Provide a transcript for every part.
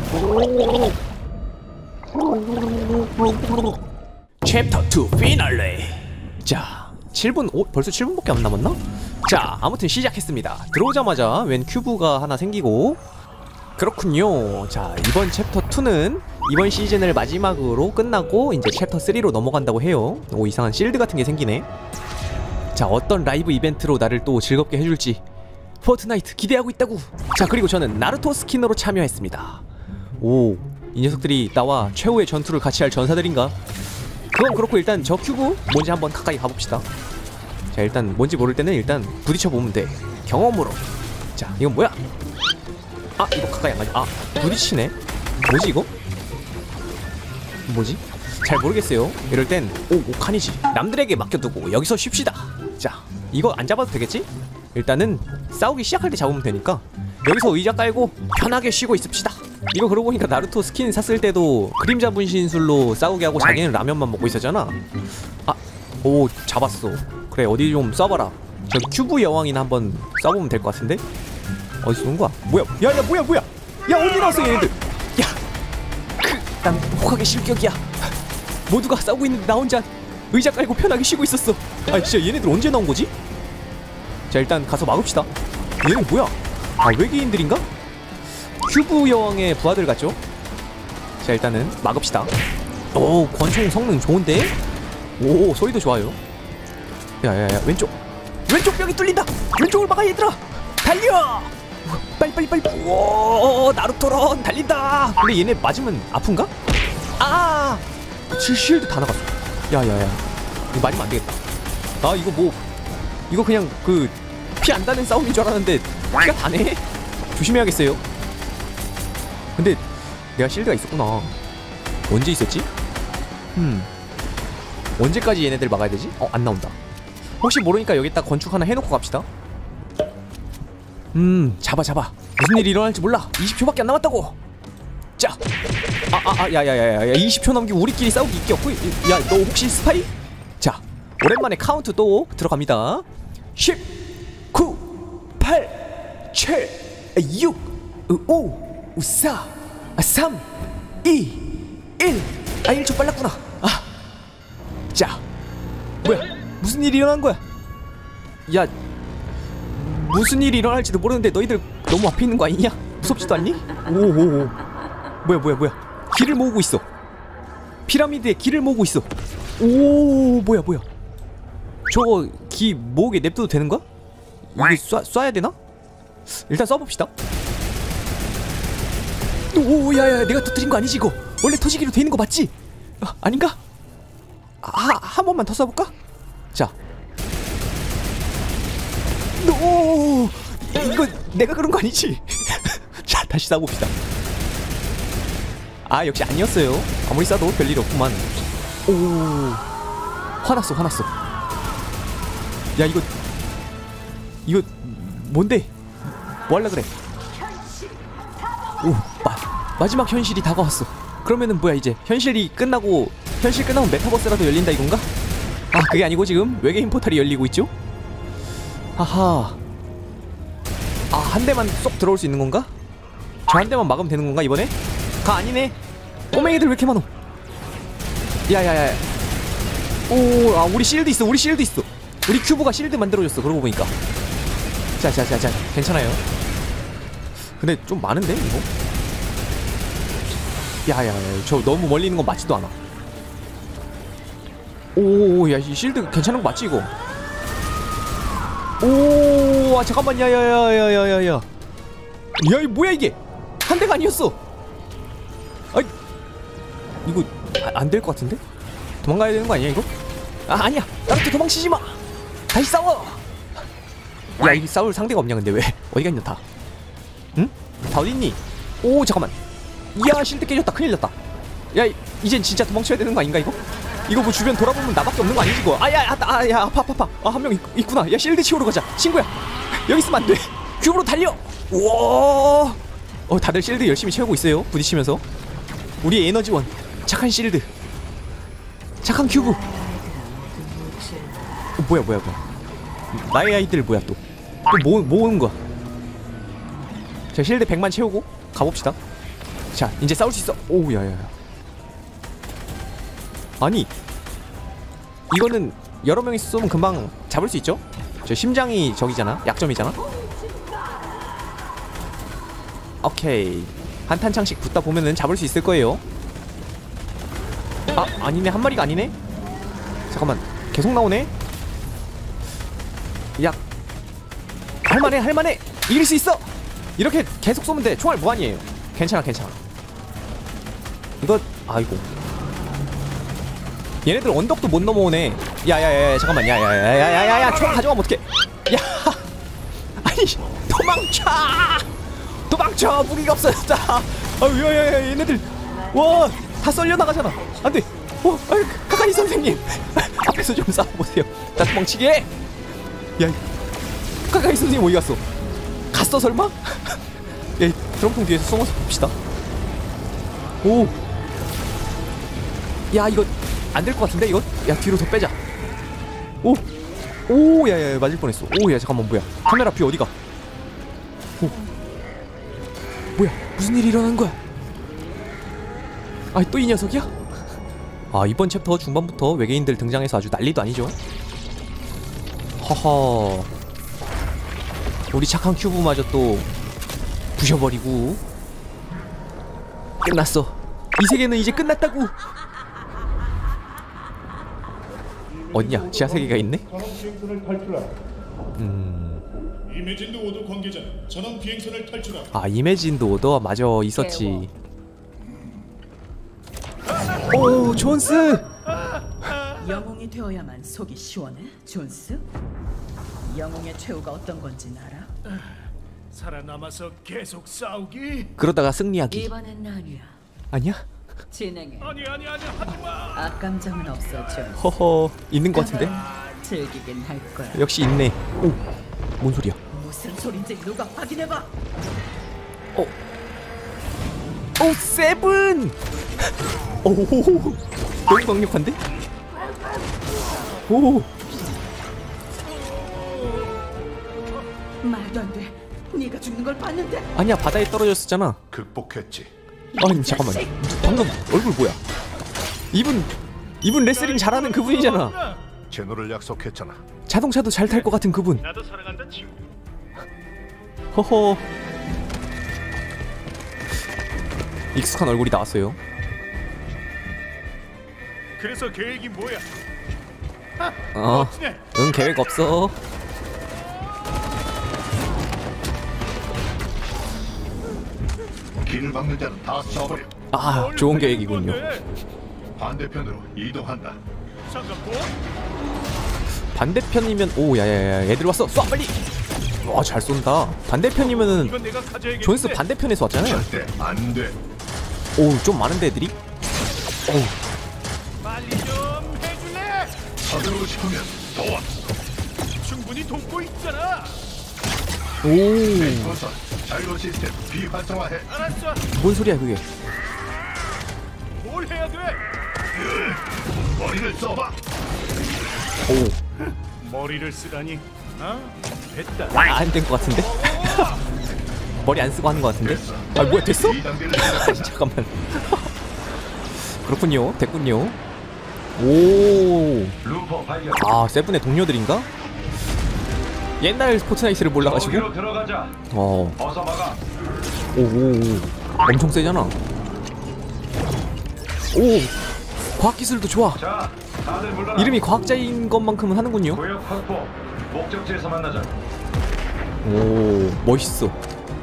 챕터 2 피날레. 자, 7분, 벌써 7분밖에 안 남았나? 자, 아무튼 시작했습니다. 들어오자마자 웬 큐브가 하나 생기고. 그렇군요. 자, 이번 챕터 2는 이번 시즌을 마지막으로 끝나고 이제 챕터 3로 넘어간다고 해요. 오, 이상한 실드 같은 게 생기네. 자, 어떤 라이브 이벤트로 나를 또 즐겁게 해줄지 포트나이트 기대하고 있다고. 자, 그리고 저는 나루토 스킨으로 참여했습니다. 오, 이 녀석들이 나와 최후의 전투를 같이 할 전사들인가? 그건 그렇고 일단 저 큐브 뭔지 한번 가까이 가봅시다. 자, 일단 뭔지 모를 때는 일단 부딪혀보면 돼. 경험으로. 자, 이건 뭐야? 아, 이거 가까이 안 가지. 아, 부딪히네. 뭐지 이거? 뭐지? 잘 모르겠어요. 이럴 땐 칸이지. 남들에게 맡겨두고 여기서 쉽시다. 자, 이거 안 잡아도 되겠지? 일단은 싸우기 시작할 때 잡으면 되니까 여기서 의자 깔고 편하게 쉬고 있읍시다. 이거 그러고 보니까 나루토 스킨 샀을 때도 그림자 분신술로 싸우게 하고 자기는 라면만 먹고 있었잖아. 아, 오, 잡았어. 그래, 어디 좀 쏴봐라. 저 큐브 여왕이나 한번 쏴보면 될 것 같은데? 어디서 쏜 거야? 뭐야? 야, 뭐야? 야, 어디 나왔어 얘네들? 야, 난 혹하게 실격이야. 모두가 싸우고 있는데 나 혼자 의자 깔고 편하게 쉬고 있었어. 아, 진짜 얘네들 언제 나온 거지? 자, 일단 가서 막읍시다. 얘는 뭐야? 아, 외계인들인가? 큐브 여왕의 부하들 같죠? 자, 일단은 막읍시다. 오, 권총 성능 좋은데? 오, 소리도 좋아요. 야야야, 왼쪽 벽이 뚫린다. 왼쪽을 막아 얘들아. 달려. 빨리. 오, 나루토론 달린다. 근데 얘네 맞으면 아픈가? 아, 실드 다 나갔어. 야야야, 이거 맞으면 안 되겠다. 아, 이거 그냥 그 피 안 닿는 싸움인 줄 알았는데 피가 다네. 조심해야겠어요. 근데 내가 실드가 있었구나. 언제 있었지? 언제까지 얘네들 막아야 되지? 안 나온다. 혹시 모르니까 여기다 건축 하나 해놓고 갑시다. 잡아. 무슨 일이 일어날지 몰라. 20초밖에 안 남았다고. 자, 야야야야, 20초 남기고 우리끼리 싸우기 있게 없고. 야, 너 혹시 스파이? 자, 오랜만에 카운트 또 들어갑니다. 10, 9, 8, 7, 6, 5, 4, 3, 2, 1. 1초 빨랐구나. 자, 뭐야? 무슨 일이 일어난 거야? 야, 무슨 일이 일어날지도 모르는데 너희들 너무 앞에 있는 거 아니냐? 무섭지도 않니? 오. 뭐야? 길을 모으고 있어. 피라미드에 길을 모으고 있어. 오, 뭐야? 저거 기 모으게 냅둬도 되는 거야? 이거 쏴야 되나? 일단 쏴봅시다. 오, 야야, 내가 터뜨린 거 아니지 이거? 원래 터지기로 돼 있는 거 맞지? 아닌가? 한 번만 더 쏴볼까? 자, 오, 이거 내가 그런 거 아니지? 자, 다시 쏴봅시다. 아, 역시 아니었어요. 아무리 쏴도 별일 없구만. 오, 화났어. 야, 이거 뭔데? 뭐 할라 그래? 오, 마지막 현실이 다가왔어. 그러면은 뭐야, 이제 현실 끝나면 메타버스라도 열린다 이건가? 아, 그게 아니고 지금 외계인 포탈이 열리고 있죠? 하하. 아, 한 대만 쏙 들어올 수 있는 건가? 저 한 대만 막으면 되는 건가 이번에? 아니네. 꼬맹이들 왜 이렇게 많어? 야야야. 오, 우리 실드 있어. 우리 큐브가 실드 만들어줬어. 그러고 보니까. 자, 괜찮아요. 근데 좀 많은데 이거? 야야야, 저 너무 멀리 있는 건 맞지도 않아. 오, 야, 이 실드 괜찮은 거 맞지 이거? 오, 잠깐만, 야야야야야야야. 야, 이 뭐야 이게? 한 대가 아니었어. 아이, 이거 안 될 것 같은데? 도망가야 되는 거 아니야 이거? 아니야. 나루토 도망치지 마. 다시 싸워. 야, 이 싸울 상대가 없냐 근데 왜? 어디가 있냐 다? 응? 다 어딨니? 오, 잠깐만. 야, 실드 깨졌다. 큰일 났다. 야, 이젠 진짜 도망쳐야 되는 거 아닌가 이거? 이거 뭐 주변 돌아보면 나밖에 없는 거 아니지 이거? 야, 아파. 한 명 있구나. 야, 실드 치우러 가자. 친구야, 여기 있으면 안 돼. 큐브로 달려. 우와. 다들 실드 열심히 채우고 있어요. 부딪히면서. 우리의 에너지원. 착한 실드. 착한 큐브. 뭐야. 나의 아이들 뭐야 또 뭐 오는 거야? 자, 실드 100만 채우고 가봅시다. 자 이제 싸울 수 있어. 오우 야야야. 아니 이거는 여러 명이 쏘면 금방 잡을 수 있죠? 저 심장이 저기잖아. 약점이잖아. 오케이 한 탄창씩 붙다 보면은 잡을 수 있을 거예요. 아 아니네 한 마리가 아니네. 잠깐만 계속 나오네. 야 할만해 이길 수 있어. 이렇게 계속 쏘면 돼. 총알 무한이에요. 괜찮아 이거 아이고 얘네들 언덕도 못 넘어오네. 야야야 잠깐만 야야야야야야 총 가져가면 어떡해. 야 아니 도망쳐 무기가 없어졌다. 아유 야야야 얘네들 와 다 썰려 나가잖아. 안돼. 아유 카카이 선생님 앞에서 좀 싸워보세요. 나 도망치게 해. 야 카카이 선생님 어디 갔어? 갔어 설마? 야 드럼통 뒤에서 숨어서 봅시다. 오 야 이거 안 될 것 같은데 이거? 야 뒤로 더 빼자. 오 야야 맞을 뻔했어. 오 야 잠깐만 뭐야 카메라 뷰 어디가? 오 뭐야 무슨 일이 일어난 거야? 아 또 이 녀석이야? 아 이번 챕터 중반부터 외계인들 등장해서 아주 난리도 아니죠. 허허 우리 착한 큐브마저 또 부셔버리고 끝났어. 이 세계는 이제 끝났다고. 어디냐? 지하 세계가 있네? 이매진드 오더 관계자는 전원 비행선을 탈출함. 아 이매진드 오더 맞아 있었지. 오 존스! 영웅이 되어야만 속이 시원해? 존스? 영웅의 최후가 어떤 건지 알아? 살아남아서 계속 싸우기? 그러다가 승리하기. 이번엔 아니야. 아니야? 진행해. 아니 하지마. 악감정은 없어, 존스. 허허 있는 것 같은데? 즐기긴 할 거야. 역시 있네. 오 뭔 소리야? 무슨 소린지 누가 확인해봐. 오 세븐! 오 너무 강력한데? 오 말도 안 돼. 네가 죽는 걸 봤는데. 아니야 바다에 떨어졌었잖아. 극복했지. 아니 잠깐만 방금 얼굴 뭐야? 이분 레슬링 잘하는 그분이잖아. 제노를 약속했잖아. 자동차도 잘 탈 것 같은 그분. 나도 사랑한다 친구. 허허 익숙한 얼굴이 나왔어요. 그래서 계획이 뭐야? 응 계획 없어. 길을 막는 자는 다 쏴버려. 아 좋은 계획이군요. 반대편으로 이동한다. 잠깐 뭐? 반대편이면 오 야야야 애들 왔어 쏴 빨리. 와 잘 쏜다. 반대편이면은 이건 내가 가져야겠는데. 존스 반대편에서 왔잖아요. 절대 안 돼. 오 좀 많은데 애들이? 오 빨리 좀 해줄래? 서두르고 싶으면 도와. 충분히 돕고 있잖아. 오 우선 자이로 시스템 비활성화해. 알았어. 뭔 소리야 그게? 뭘 해야 돼? 머리를 써봐. 오 머리를 쓰다니. 됐다. 안 된 것 같은데? 머리 안 쓰고 하는 것 같은데? 아 뭐야 됐어? 아니 잠깐만. 그렇군요 됐군요. 오 루퍼 발견. 아 세븐의 동료들인가? 옛날 포트나이트를 몰라가지고. 거기로 들어가자. 어서 막아. 오 엄청 세잖아. 오 과학기술도 좋아. 자, 다들 물러나. 이름이 과학자인 것만큼은 하는군요. 구역 확보. 목적지에서 만나자. 오 멋있어.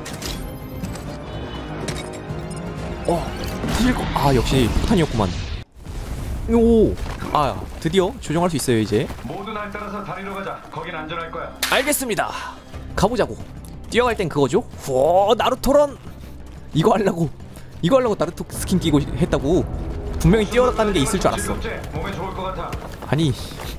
터질 거. 아 역시 폭탄이었구만. 아 드디어 조종할 수 있어요 이제. 모두 날 따라서 다리로 가자. 거긴 안전할 거야. 알겠습니다. 가보자고. 뛰어갈 땐 그거죠. 오 나루토런. 이거 하려고 나루토 스킨 끼고 했다고. 분명히 뛰어가는 게 있을 줄 알았어. 몸에 좋을 것 같아. 아니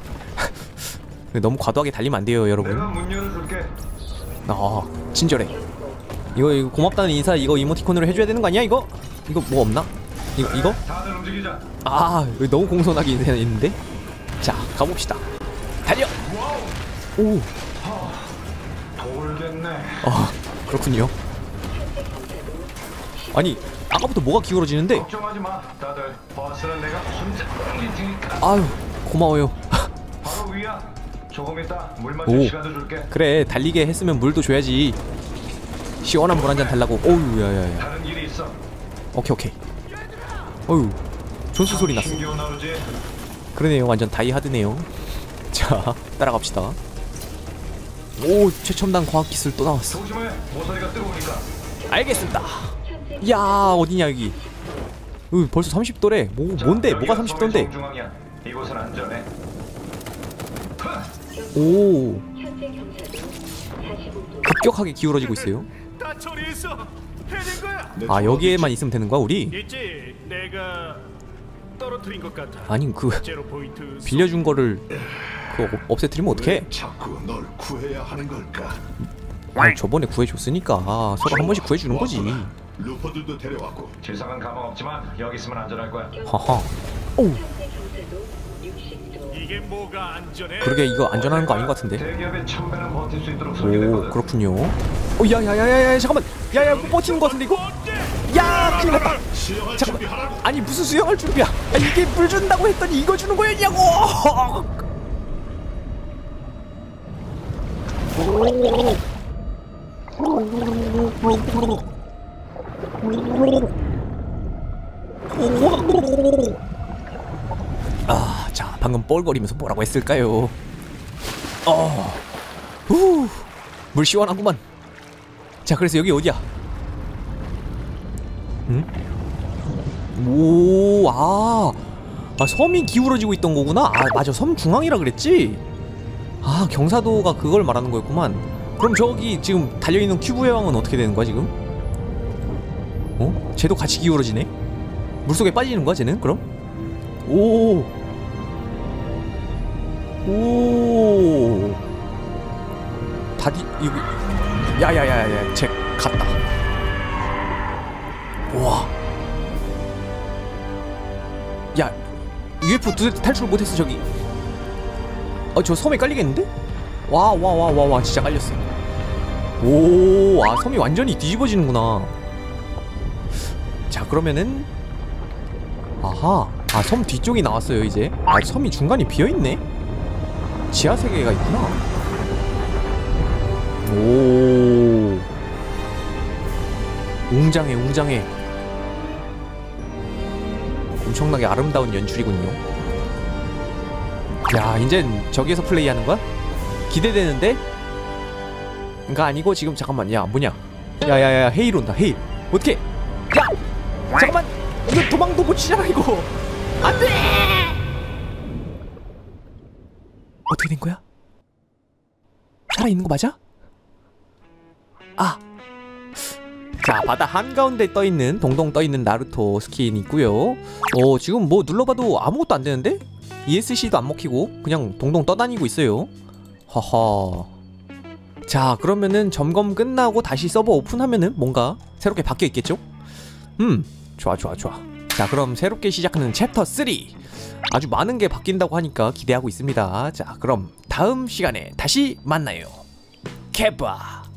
너무 과도하게 달리면 안 돼요 여러분. 내가 문 열어줄게. 친절해. 이거 고맙다는 인사 이거 이모티콘으로 해줘야 되는 거 아니야 이거? 이거 뭐 없나? 이거? 다들 움직이자. 이거 너무 공손하게 인사했는데. 자 가봅시다. 달려. 오. 돌겠네. 그렇군요. 아니 아까부터 뭐가 기울어지는데? 걱정하지 마. 다들 버스는 내가 혼자 옮길 테니까. 아유 고마워요. 바로 위야. 조금 이따 물 마실 오. 시간도 줄게. 그래 달리게 했으면 물도 줘야지. 시원한 물 한 잔 달라고. 어우 야야야. 다른 일이 있어. 오케이. 어유 존수 소리 났어. 신기원 나오지. 그러네요. 완전 다이하드네요. 자 따라갑시다. 오 최첨단 과학기술 또 나왔어. 조심해. 모서리가 뜨거우니까. 알겠습니다. 야 어디냐 여기. 벌써 30도래. 뭔데 뭐가 30도인데. 중앙이야. 이곳은 안전해. 오 급격하게 기울어지고 있어요. 다 처리했어. 해낸 거야. 아 여기에만 있으면 되는 거야 우리? 있지. 내가 떨어뜨린 것 같아. 아니 그 제로 포인트. 빌려준 거를 그거 없애뜨리면 어떡해? 자꾸 널 구해야 하는 걸까? 아니 저번에 구해줬으니까 서로 한 번씩 구해주는 거지. 루퍼들도 데려왔고 지상은 가망 없지만 여기 있으면 안전할 거야. 하하. 오 이게 뭐가 안전해? 그러게 이거 안전한 거 아닌 것 같은데. 대기업의 1000배는 버틸 수 있도록 설계됐거든. 오 그렇군요. 야야야야야 잠깐만. 야야 못 버티는 거 같은데 이거? 야 큰일 났다. 수영할 잠깐만. 준비하라고. 아니 무슨 수영할 준비야? 이게 물 준다고 했더니 이거 주는 거였냐고. 자 방금 뻘거리면서 뭐라고 했을까요? 물 시원하구만. 자 그래서 여기 어디야? 응? 섬이 기울어지고 있던 거구나. 맞아 섬 중앙이라 그랬지. 경사도가 그걸 말하는 거였구만. 그럼 저기 지금 달려있는 큐브 여왕은 어떻게 되는 거야 지금? 쟤도 같이 기울어지네? 물속에 빠지는 거야 쟤는 그럼? 오 다디 이거 야야야야 쟤 갔다. 와 야 UFO 탈출 못했어 저기. 저 섬에 깔리겠는데? 와 진짜 깔렸어. 섬이 완전히 뒤집어지는구나. 자 그러면은 섬 뒤쪽이 나왔어요 이제. 섬이 중간에 비어있네? 지하세계가 있구나. 웅장해. 엄청나게 아름다운 연출이군요. 야 이젠 저기에서 플레이하는 거야? 기대되는데? 그니까 아니고 지금 잠깐만 야 뭐냐. 야야야 헤일 온다 헤일. 어떡해. 야 잠깐만 이거 도망도 못 치잖아 이거. 안돼. 어떻게 된 거야? 살아있는 거 맞아? 자 바다 한가운데 떠있는 동동 떠있는 나루토 스킨 있고요. 지금 뭐 눌러봐도 아무것도 안 되는데? ESC도 안 먹히고 그냥 동동 떠다니고 있어요. 허허. 자 그러면은 점검 끝나고 다시 서버 오픈하면은 뭔가 새롭게 바뀌어 있겠죠? 좋아. 자 그럼 새롭게 시작하는 챕터 3 아주 많은 게 바뀐다고 하니까 기대하고 있습니다. 자 그럼 다음 시간에 다시 만나요. 개바.